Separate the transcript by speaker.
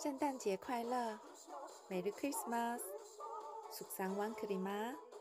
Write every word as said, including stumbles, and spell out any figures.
Speaker 1: 圣诞节快乐，메리 크리스마스， 숙상완 크리마